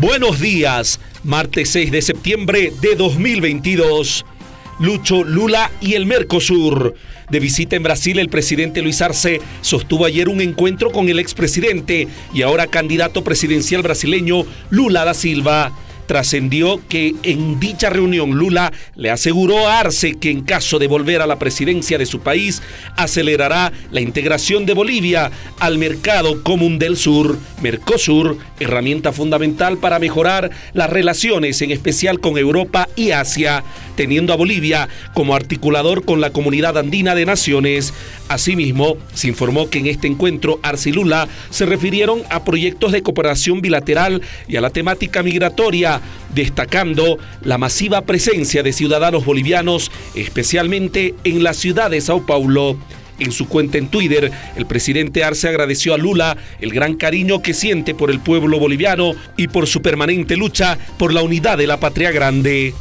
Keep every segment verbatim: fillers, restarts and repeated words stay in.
Buenos días, martes seis de septiembre de dos mil veintidós. Lucho, Lula y el Mercosur. De visita en Brasil, el presidente Luis Arce sostuvo ayer un encuentro con el expresidente y ahora candidato presidencial brasileño Lula da Silva. Trascendió que en dicha reunión Lula le aseguró a Arce que en caso de volver a la presidencia de su país acelerará la integración de Bolivia al mercado común del sur, Mercosur, herramienta fundamental para mejorar las relaciones en especial con Europa y Asia, teniendo a Bolivia como articulador con la comunidad andina de naciones. Asimismo, se informó que en este encuentro Arce y Lula se refirieron a proyectos de cooperación bilateral y a la temática migratoria, destacando la masiva presencia de ciudadanos bolivianos, especialmente en la ciudad de Sao Paulo. En su cuenta en Twitter, el presidente Arce agradeció a Lula el gran cariño que siente por el pueblo boliviano y por su permanente lucha por la unidad de la patria grande.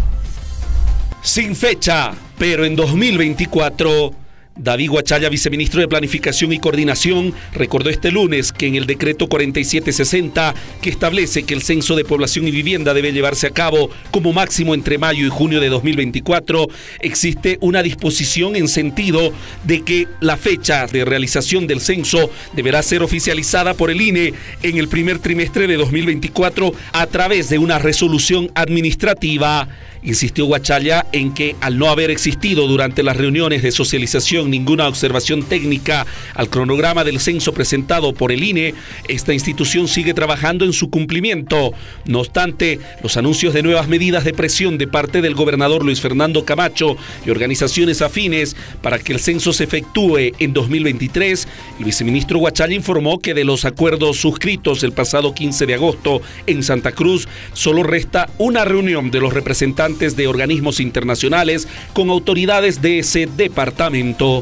Sin fecha, pero en dos mil veinticuatro... David Guachalla, viceministro de Planificación y Coordinación, recordó este lunes que en el decreto cuarenta y siete sesenta, que establece que el censo de población y vivienda debe llevarse a cabo como máximo entre mayo y junio de dos mil veinticuatro, existe una disposición en sentido de que la fecha de realización del censo deberá ser oficializada por el I N E en el primer trimestre de dos mil veinticuatro a través de una resolución administrativa. Insistió Guachalla en que al no haber existido durante las reuniones de socialización ninguna observación técnica al cronograma del censo presentado por el I N E, esta institución sigue trabajando en su cumplimiento. No obstante, los anuncios de nuevas medidas de presión de parte del gobernador Luis Fernando Camacho y organizaciones afines para que el censo se efectúe en dos mil veintitrés, el viceministro Guachalla informó que de los acuerdos suscritos el pasado quince de agosto en Santa Cruz, solo resta una reunión de los representantes de organismos internacionales con autoridades de ese departamento.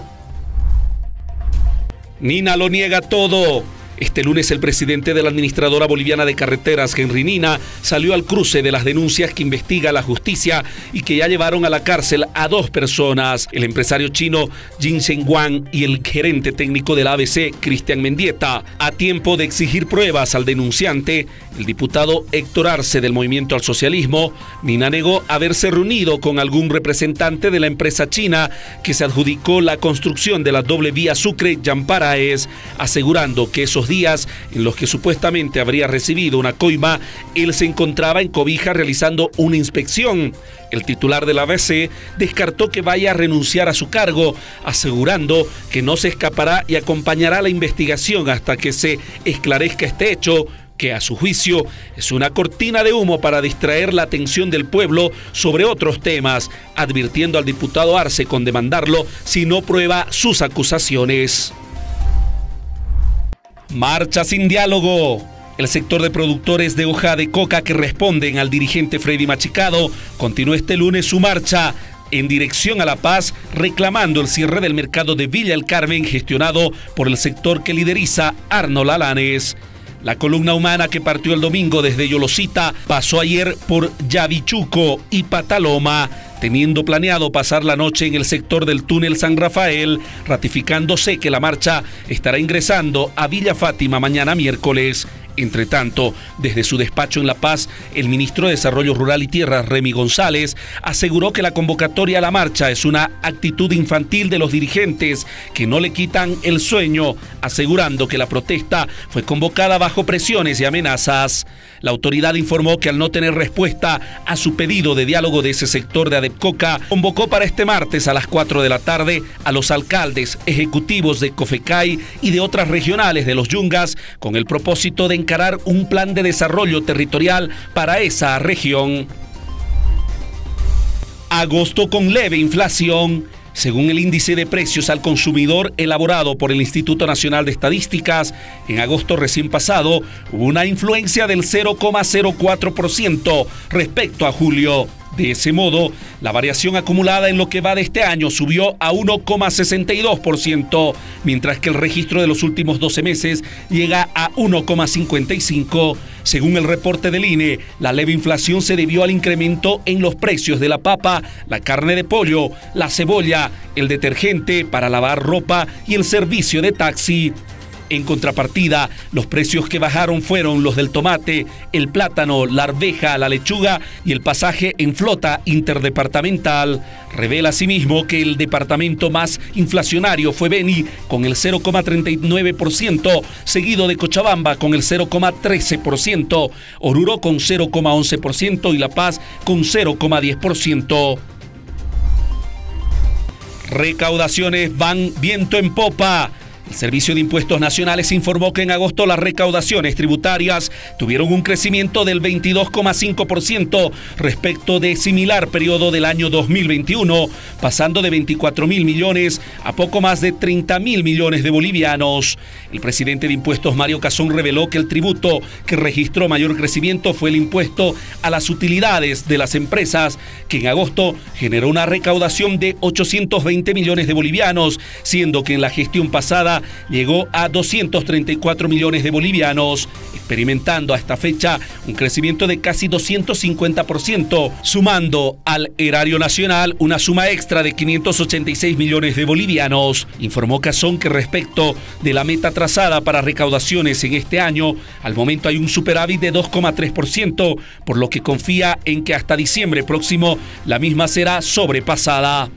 Nina lo niega todo. Este lunes el presidente de la administradora boliviana de carreteras, Henry Nina, salió al cruce de las denuncias que investiga la justicia y que ya llevaron a la cárcel a dos personas, el empresario chino Jin Zhenguang y el gerente técnico de la A B C, Cristian Mendieta. A tiempo de exigir pruebas al denunciante, el diputado Héctor Arce del Movimiento al Socialismo, Nina negó haberse reunido con algún representante de la empresa china que se adjudicó la construcción de la doble vía Sucre-Yamparaes, asegurando que esos días en los que supuestamente habría recibido una coima, él se encontraba en Cobija realizando una inspección. El titular de la A B C descartó que vaya a renunciar a su cargo, asegurando que no se escapará y acompañará la investigación hasta que se esclarezca este hecho, que a su juicio es una cortina de humo para distraer la atención del pueblo sobre otros temas, advirtiendo al diputado Arce con demandarlo si no prueba sus acusaciones. Marcha sin diálogo. El sector de productores de hoja de coca que responden al dirigente Freddy Machicado continuó este lunes su marcha en dirección a La Paz, reclamando el cierre del mercado de Villa El Carmen gestionado por el sector que lideriza Arnold Alanes. La columna humana que partió el domingo desde Yolocita pasó ayer por Yavichuco y Pataloma, teniendo planeado pasar la noche en el sector del túnel San Rafael, ratificándose que la marcha estará ingresando a Villa Fátima mañana miércoles. Entre tanto, desde su despacho en La Paz, el ministro de Desarrollo Rural y Tierras, Remy González, aseguró que la convocatoria a la marcha es una actitud infantil de los dirigentes que no le quitan el sueño, asegurando que la protesta fue convocada bajo presiones y amenazas. La autoridad informó que al no tener respuesta a su pedido de diálogo de ese sector de Adepcoca, convocó para este martes a las cuatro de la tarde a los alcaldes ejecutivos de Cofecay y de otras regionales de los Yungas con el propósito de encarar un plan de desarrollo territorial para esa región. Agosto con leve inflación. Según el índice de precios al consumidor elaborado por el Instituto Nacional de Estadísticas, en agosto recién pasado hubo una influencia del cero coma cero cuatro por ciento respecto a julio. De ese modo, la variación acumulada en lo que va de este año subió a uno coma sesenta y dos por ciento, mientras que el registro de los últimos doce meses llega a uno coma cincuenta y cinco por ciento. Según el reporte del I N E, la leve inflación se debió al incremento en los precios de la papa, la carne de pollo, la cebolla, el detergente para lavar ropa y el servicio de taxi. En contrapartida, los precios que bajaron fueron los del tomate, el plátano, la arveja, la lechuga y el pasaje en flota interdepartamental. Revela asimismo que el departamento más inflacionario fue Beni con el cero coma treinta y nueve por ciento, seguido de Cochabamba con el cero coma trece por ciento, Oruro con cero coma once por ciento y La Paz con cero coma diez por ciento. Recaudaciones van viento en popa. El Servicio de Impuestos Nacionales informó que en agosto las recaudaciones tributarias tuvieron un crecimiento del veintidós coma cinco por ciento respecto de similar periodo del año dos mil veintiuno, pasando de veinticuatro mil millones a poco más de treinta mil millones de bolivianos. El presidente de Impuestos, Mario Cazón, reveló que el tributo que registró mayor crecimiento fue el impuesto a las utilidades de las empresas, que en agosto generó una recaudación de ochocientos veinte millones de bolivianos, siendo que en la gestión pasada llegó a doscientos treinta y cuatro millones de bolivianos, experimentando a esta fecha un crecimiento de casi doscientos cincuenta por ciento, sumando al erario nacional una suma extra de quinientos ochenta y seis millones de bolivianos. Informó Cazón que respecto de la meta trazada para recaudaciones en este año, al momento hay un superávit de dos coma tres por ciento, por lo que confía en que hasta diciembre próximo la misma será sobrepasada.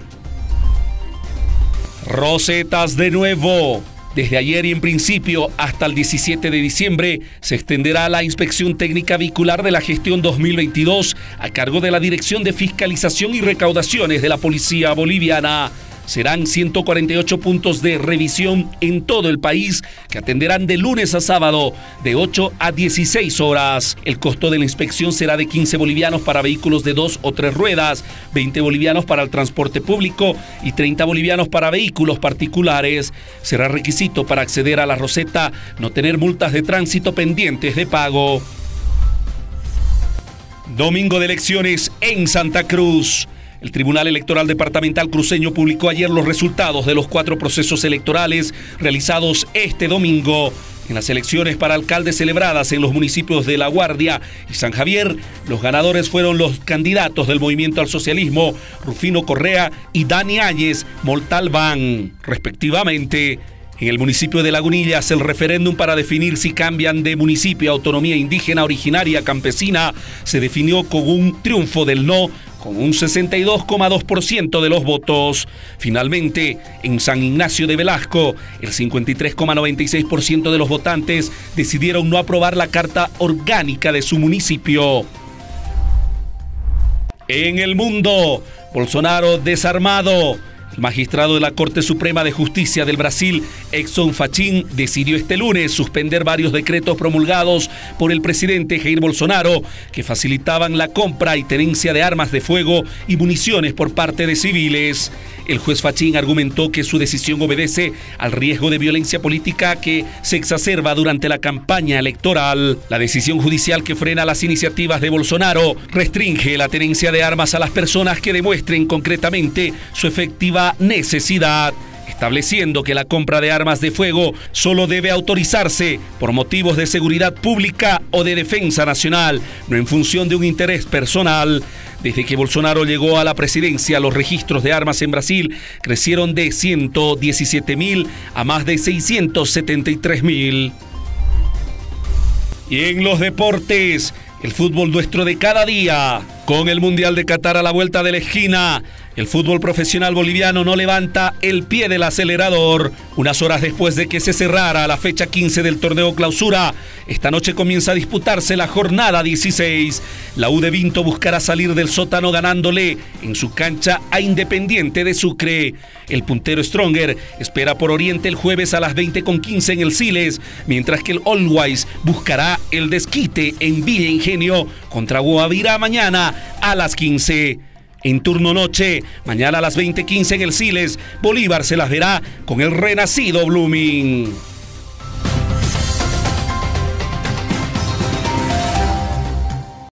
Rosetas de nuevo. Desde ayer y en principio hasta el diecisiete de diciembre se extenderá la inspección técnica vehicular de la gestión dos mil veintidós a cargo de la Dirección de Fiscalización y Recaudaciones de la Policía Boliviana. Serán ciento cuarenta y ocho puntos de revisión en todo el país que atenderán de lunes a sábado de ocho a dieciséis horas. El costo de la inspección será de quince bolivianos para vehículos de dos o tres ruedas, veinte bolivianos para el transporte público y treinta bolivianos para vehículos particulares. Será requisito para acceder a la Roseta no tener multas de tránsito pendientes de pago. Domingo de elecciones en Santa Cruz. El Tribunal Electoral Departamental Cruceño publicó ayer los resultados de los cuatro procesos electorales realizados este domingo. En las elecciones para alcaldes celebradas en los municipios de La Guardia y San Javier, los ganadores fueron los candidatos del Movimiento al Socialismo, Rufino Correa y Dani Áñez Montalbán, respectivamente. En el municipio de Lagunillas, el referéndum para definir si cambian de municipio a autonomía indígena originaria campesina se definió con un triunfo del no, con un sesenta y dos coma dos por ciento de los votos. Finalmente, en San Ignacio de Velasco, el cincuenta y tres coma noventa y seis por ciento de los votantes decidieron no aprobar la carta orgánica de su municipio. En el mundo, Bolsonaro desarmado. El magistrado de la Corte Suprema de Justicia del Brasil, Edson Fachin, decidió este lunes suspender varios decretos promulgados por el presidente Jair Bolsonaro que facilitaban la compra y tenencia de armas de fuego y municiones por parte de civiles. El juez Fachin argumentó que su decisión obedece al riesgo de violencia política que se exacerba durante la campaña electoral. La decisión judicial que frena las iniciativas de Bolsonaro restringe la tenencia de armas a las personas que demuestren concretamente su efectiva necesidad, estableciendo que la compra de armas de fuego solo debe autorizarse por motivos de seguridad pública o de defensa nacional, no en función de un interés personal. Desde que Bolsonaro llegó a la presidencia, los registros de armas en Brasil crecieron de ciento diecisiete mil a más de seiscientos setenta y tres mil. Y en los deportes, el fútbol nuestro de cada día. Con el Mundial de Qatar a la vuelta de la esquina, el fútbol profesional boliviano no levanta el pie del acelerador. Unas horas después de que se cerrara la fecha quince del torneo clausura, esta noche comienza a disputarse la jornada dieciséis. La U de Vinto buscará salir del sótano ganándole en su cancha a Independiente de Sucre. El puntero Stronger espera por Oriente el jueves a las veinte con quince en el Siles, mientras que el Always buscará el desquite en Villa Ingenio contra Guavirá mañana a las quince. En turno noche, mañana a las veinte quince en el Siles, Bolívar se las verá con el renacido Blooming.